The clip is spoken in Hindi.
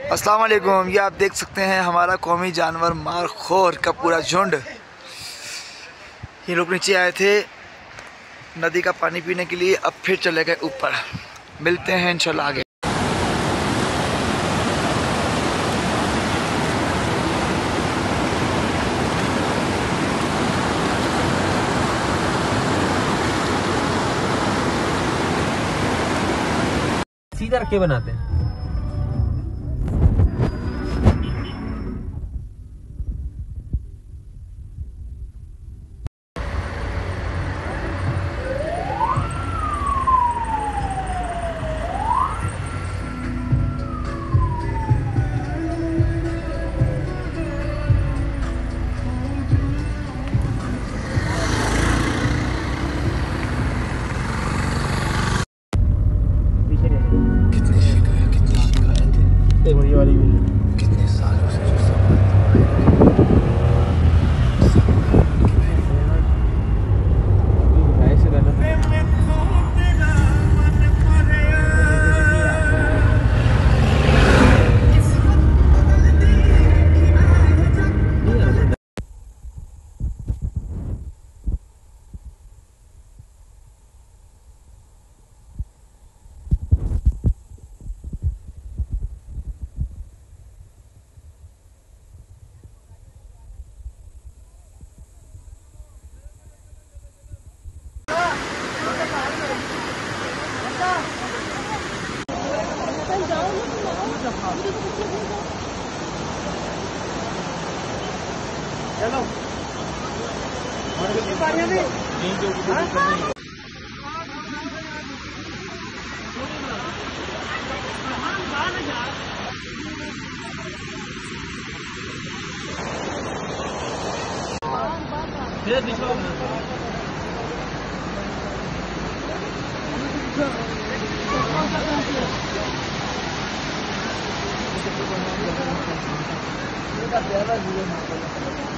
अस्सलाम वालेकुम। ये आप देख सकते हैं हमारा कौमी जानवर मारखोर का पूरा झुंड। ये लोग नीचे आए थे नदी का पानी पीने के लिए, अब फिर चले गए ऊपर। मिलते हैं इंशाल्लाह आगे। सीधा रख के बनाते हैं। कितने सालों से चलो प्यारा